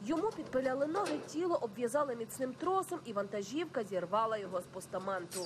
Йому підпиляли ноги, тіло обв'язали міцним тросом і вантажівка зірвала його з постаменту.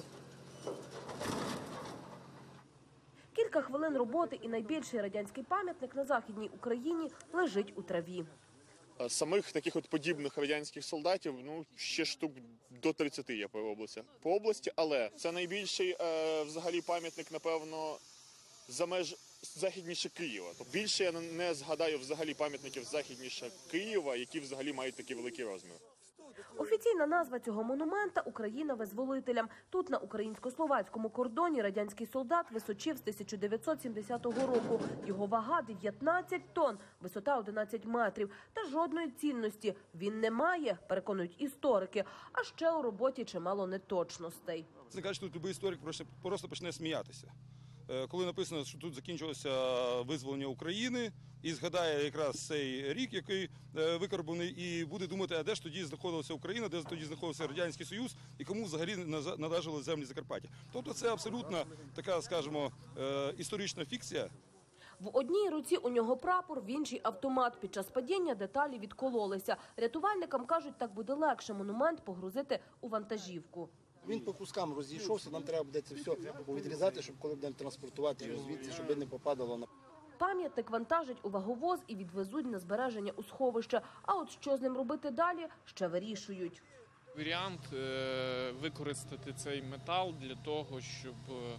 Кілька хвилин роботи і найбільший радянський пам'ятник на Західній Україні лежить у траві. Самих таких от подібних радянських солдатів, ще штук до 30 є по області, але це найбільший взагалі пам'ятник, напевно, за меж західніше Києва. Тобто більше я не згадаю взагалі пам'ятників західніше Києва, які взагалі мають такі великі розміри. Офіційна назва цього монумента – «Україна визволителям». Тут на українсько-словацькому кордоні радянський солдат височив з 1970 року. Його вага – 19 тонн, висота – 11 метрів. Та жодної цінності він не має, переконують історики. А ще у роботі чимало неточностей. Це кажуть, тут будь-який історик просто почне сміятися. Коли написано, що тут закінчилося визволення України, і згадає якраз цей рік, який викарбований, і буде думати, а де ж тоді знаходилася Україна, де тоді знаходився Радянський Союз, і кому взагалі належали землі Закарпаття. Тобто це абсолютно така, скажімо, історична фікція. В одній руці у нього прапор, в іншій – автомат. Під час падіння деталі відкололися. Рятувальникам кажуть, так буде легше монумент погрузити у вантажівку. Він по кускам розійшовся, нам треба буде це все відрізати, щоб коли будемо транспортувати його звідси, щоб не попадало на... Пам'ятник вантажать у ваговоз і відвезуть на збереження у сховище. А от що з ним робити далі, ще вирішують. Варіант використати цей метал для того, щоб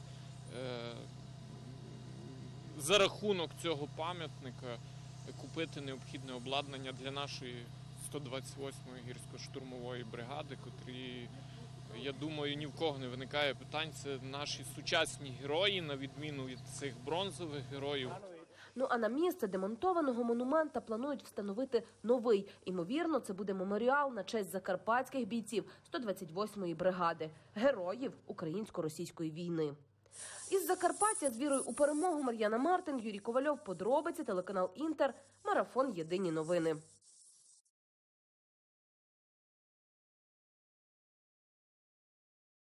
за рахунок цього пам'ятника купити необхідне обладнання для нашої 128-ї гірсько-штурмової бригади, котрі, я думаю, ні в кого не виникає питань. Це наші сучасні герої, на відміну від цих бронзових героїв. А на місце демонтованого монумента планують встановити новий. Імовірно, це буде меморіал на честь закарпатських бійців 128-ї бригади, героїв українсько-російської війни. Із Закарпаття з вірою у перемогу Мар'яна Мартин, Юрій Ковальов. Подробиці, телеканал Інтер, марафон «Єдині новини».